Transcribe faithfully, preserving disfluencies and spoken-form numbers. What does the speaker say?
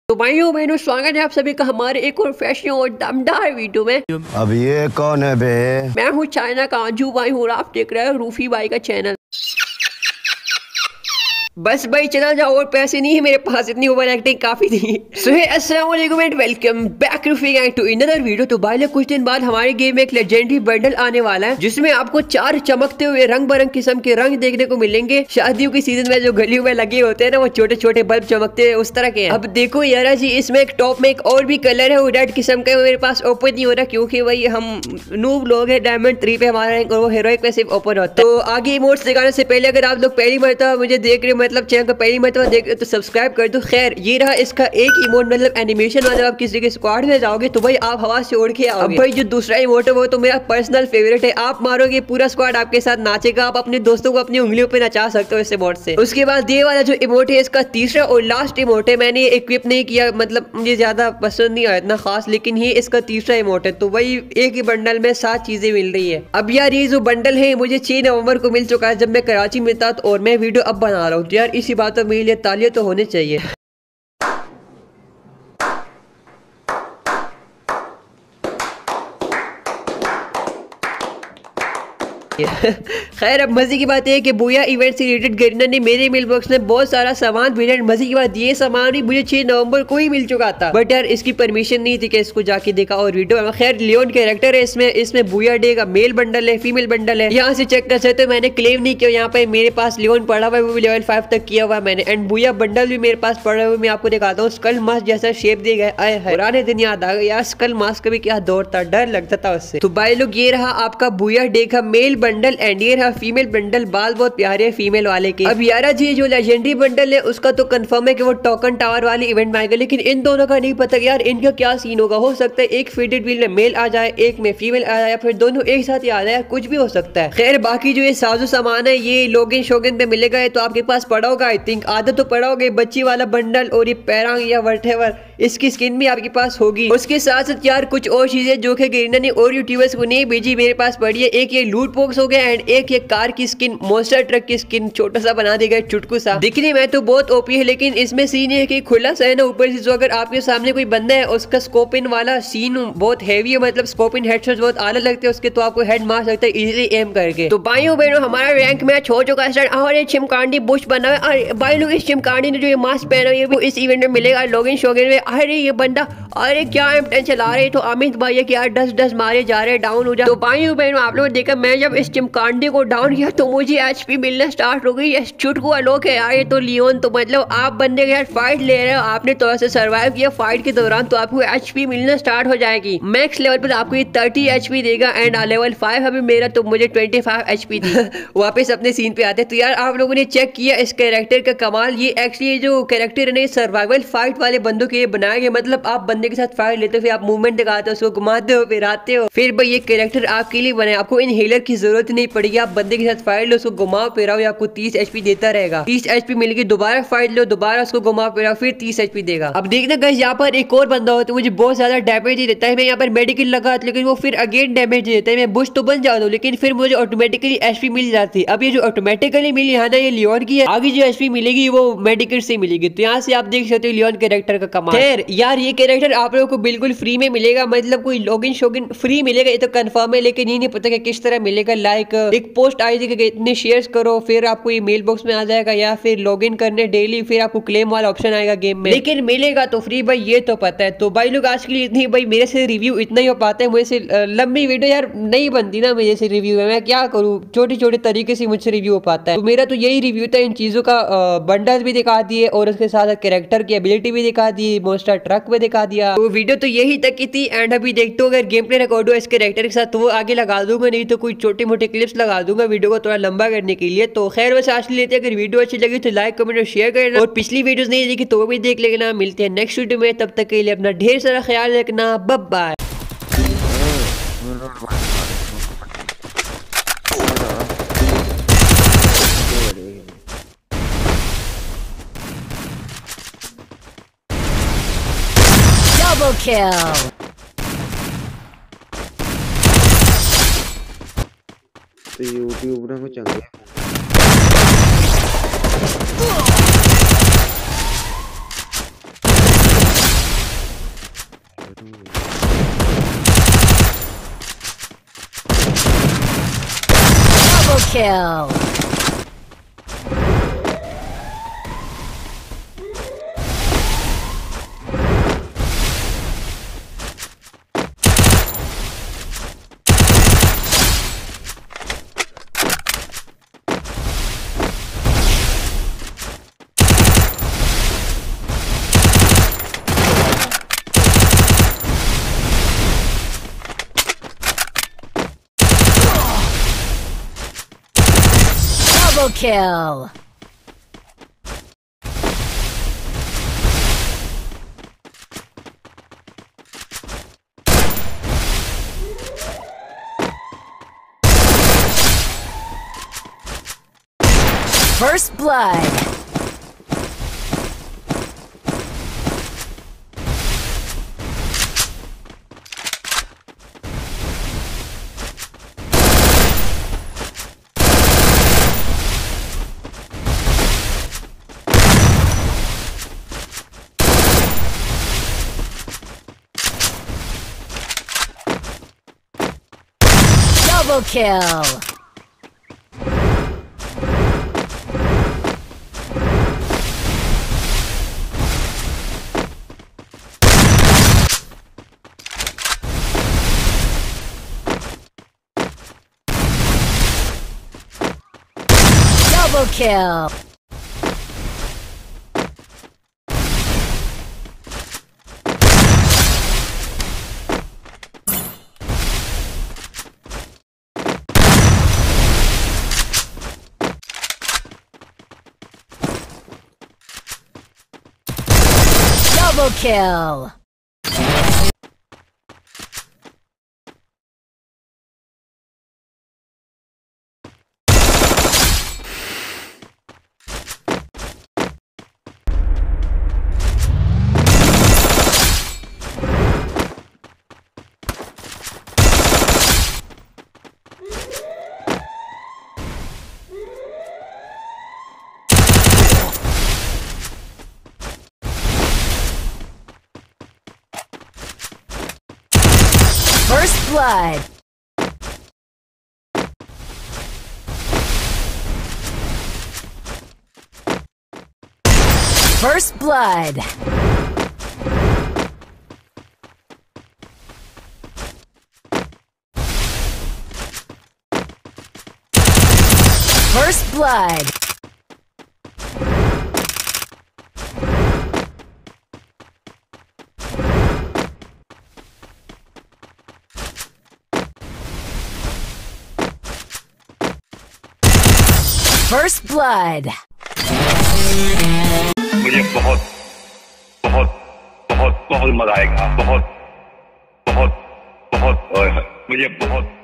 तो भाइयों बहनों स्वागत है आप सभी का हमारे एक और फैशन और दमदार वीडियो में। अब ये कौन है बे? मैं हूँ चाइना का अंजू भाई हूँ और आप देख रहे हो रूफी भाई का चैनल। बस भाई चला जाओ और पैसे नहीं है मेरे पास, इतनी ओवर एक्टिंग काफी थी। सो हे अस्सलाम वालेकुम and welcome back Roofi gang to another video. तो भाई कुछ दिन बाद हमारे गेम में एक लेजेंडरी बंडल आने वाला है जिसमें आपको चार चमकते हुए रंग बिरंग किस्म के रंग देखने को मिलेंगे। शादियों की सीजन में जो गलियों में लगे होते हैं ना वो छोटे छोटे बल्ब चमकते हैं उस तरह के हैं। अब देखो यारा जी इसमें एक टॉप में एक और भी कलर है वो रेड किस्म का, मेरे पास ओपन नहीं हो रहा क्योंकि भाई हम नूब लोग है। डायमंड थ्री पे हमारा रैंक और वो हीरोइक पे सिर्फ ओपन होता है। तो आगे इमोट्स दिखाने से पहले अगर आप लोग पहली मरतबा मुझे देख रहे हो मतलब चैनल को पहली मरतबा देख रहे हो तो सब्सक्राइब कर दो। खैर ये रहा इसका एक इमोट मतलब एनिमेशन वाला, आप किसी के स्क्वाड में जाओगे तो भाई आप हवा से उड़ के आओगे। अब भाई जो दूसरा इमोट है वो तो मेरा पर्सनल फेवरेट है, आप मारोगे पूरा स्क्वाड आपके साथ नाचेगा, आप अपने दोस्तों को अपनी उंगलियों पे नचा सकते हो इस इमोट से। उसके बाद ये वाला जो इमोट है इसका तीसरा और लास्ट इमोट है, मैंने इक्विप नहीं किया मतलब मुझे ज्यादा पसंद नहीं आया इतना खास, लेकिन ये इसका तीसरा इमोट है। तो वही एक ही बंडल में सात चीजें मिल रही है। अब यार ये जो बंडल है मुझे छह नवंबर को मिल चुका है जब मैं कराची में था और मैं वीडियो अब बना रहा हूँ। तो यार इसी बात पर मेरे लिए तालियां तो होनी चाहिए। खैर अब मजे की बात है कि बुया इवेंट से रिलेटेड गरीना ने मेरे मेल बॉक्स में बहुत सारा सामान भेजा। मजे की बात ये सामान भी मुझे छह नवंबर को ही मिल चुका था, बट यार इसकी परमिशन नहीं थी कि इसको जाके देखा और वीडियो। खैर लियोन कैरेक्टर है इसमें, इसमें बुया डे का मेल बंडल है, फीमेल बंडल है, यहाँ से चेक कर सकते हो। मैंने क्लेम नहीं किया, यहाँ पे मेरे पास लियोन पड़ा हुआ है, वो भी लेवल फाइव तक किया हुआ है मैंने। एंड बुया बंडल भी मेरे पास पड़ा हुआ है, मैं आपको दिखाता हूँ। स्कल मास्क जैसा शेप दिया गया है, पुराने दिन याद आ गया यार, स्कल मास्क का भी क्या दौर था, डर लगता था उससे। तो भाई लोग ये रहा आपका बुया डे का मेल बंडल एंड ये रहा फीमेल बंडल। बाल बहुत प्यारे है फीमेल वाले के। अब यारा जी जो लेजेंडरी बंडल है उसका तो कंफर्म है कि वो टोकन टावर वाली इवेंट में आएगा, लेकिन इन दोनों का नहीं पता यार इनका क्या सीन होगा। हो सकता है एक फिटेड व्हील में मेल आ जाए, एक में फीमेल आ जाए, या फिर दोनों एक साथ ही आ जाए, कुछ भी हो सकता है। खैर बाकी जो ये साजो सामान है ये लोगिन शोगिन पे मिलेगा, तो आपके पास पड़ा होगा आई थिंक, आधा तो पड़ा होगा बच्ची वाला बंडल और ये पैरांग या वटेवर इसकी स्किन भी आपके पास होगी। उसके साथ साथ यार कुछ और चीजें जो कि गरीना ने और यूट्यूबर्स को नहीं भेजी मेरे पास पड़ी है। एक ये लूट बॉक्स हो गया एंड एक ये कार की स्किन, मोस्टर ट्रक की स्किन छोटा सा बना देगा चुटकू सा, दिखने में तो बहुत ओपी है, लेकिन इसमें सीन है कि खुला सा है ना ऊपर से, जो अगर आपके सामने कोई बंदा है उसका स्कोपिन वाला सीन बहुत हैवी है, मतलब स्कोपिन हेडशॉट बहुत आला लगते हैं उसके, तो आपको हेड मार सकता है इजीली एम करके। तो भाइयों बहनों हमारा रैंक मैच हो चुका है और ये चिमकांडी बुश बना है। भाई लोग इस चिमकांडी ने जो ये मास्क पहना है वो इस इवेंट में मिलेगा लोगिन शोगिन में। अरे ये बंदा अरे क्या एम टेन चला रहे, तो अमित भाई कि यार दस दस मारे जा रहे डाउन हो जा। तो भाइयों बहनों आप लोगों ने देखा मैं जब इस चिमकांडी को डाउन किया तो मुझे एचपी मिलना स्टार्ट हो गई। चुटकू लोग है यार ये तो लियोन, तो मतलब आप बंदे के यार फाइट ले रहे हो, आपने थोड़ा सा सर्वाइव किया फाइट के दौरान तो आपको एचपी मिलना स्टार्ट हो जाएगी। मैक्स लेवल पर आपको ये थर्टी एचपी देगा एंड लेवल फाइव अभी मेरा तो मुझे ट्वेंटी फाइव एचपी थी। वापस अपने सीन पे आते। तो यार आप लोगों ने चेक किया इस कैरेक्टर का कमाल, ये एक्चुअली जो कैरेक्टर है सर्वाइवल फाइट वाले बंदों के बनाया गया, मतलब आप बंदे के साथ फाइट लेते हो फिर आप मूवमेंट दिखाते हो उसको घुमाते हो फिर आते हो, फिर भाई ये कैरेक्टर आपके लिए बने, आपको इनहेलर की जरूरत नहीं पड़ेगी, आप बंदे के साथ फाइट लो उसको घुमाओ फिराओ, आपको तीस एचपी देता रहेगा। तीस एचपी मिलेगी, दोबारा फाइट लो दोबारा उसको घुमाओ फिराओ फिर तीस एचपी देगा। अब देखना गाइस यहाँ पर एक और बंदा होता है मुझे बहुत ज्यादा डैमेज ही देता है, मैं यहाँ पर मेडिकल लगा लेकिन वो फिर अगेन डैमेज देता है। मैं बुश तो बन जाता हूँ लेकिन फिर मुझे ऑटोमेटिकली एचपी मिल जाती है। अब ये जो ऑटोमेटिकली मिली है ना ये लियोन की है, आगे जो एचपी मिलेगी वो मेडिकल से मिलेगी। तो यहाँ से आप देख सकते हो लियोन कैरेक्टर का कमाल। खैर यार ये कैरेक्टर आप लोगों को बिल्कुल फ्री में मिलेगा, मतलब कोई लॉगिन शोगिन फ्री मिलेगा ये तो कंफर्म है, लेकिन ये नहीं पता कि किस तरह मिलेगा। लाइक एक पोस्ट आई थी कि इतने शेयर्स करो फिर आपको ये मेल बॉक्स में आ जाएगा, या फिर लॉगिन करने डेली फिर आपको क्लेम वाला ऑप्शन आएगा गेम में, लेकिन मिलेगा तो फ्री भाई ये तो पता है। तो भाई लोग आज के लिए इतनी, भाई मेरे से रिव्यू इतना ही हो पाता है, मुझे से लंबी वीडियो यार नहीं बनती ना मेरे से रिव्यू में, मैं क्या करूँ छोटे छोटे तरीके से मुझसे रिव्यू हो पाता है। तो मेरा तो यही रिव्यू था, इन चीजों का बंडल भी दिखा दिए और उसके साथ कैरेक्टर की एबिलिटी भी दिखा दी, मोस्टर ट्रक भी दिखा दिया। तो वीडियो तो यही तक की थी एंड अभी देखते हो अगर गेम प्ले रिकॉर्ड हो इस कैरेक्टर के साथ तो वो आगे लगा दूंगा, नहीं तो कोई छोटे मोटे क्लिप्स लगा दूंगा वीडियो को थोड़ा लंबा करने के लिए। तो खैर बस आज लेते हैं, अगर वीडियो अच्छी लगी तो लाइक कमेंट और शेयर करना, और पिछली वीडियोस नहीं देखी तो वो भी देख लेना। मिलते हैं नेक्स्ट वीडियो में, तब तक के लिए अपना ढेर सारा ख्याल रखना, बाय बाय। Double kill. तो यूट्यूब ना कुछ चंगे हूँ। Double kill. Double kill. First blood. Double kill. Double kill. Double kill. First blood. First blood. First blood. First blood. मुझे बहुत बहुत बहुत बहुत मजा आएगा बहुत बहुत बहुत मुझे बहुत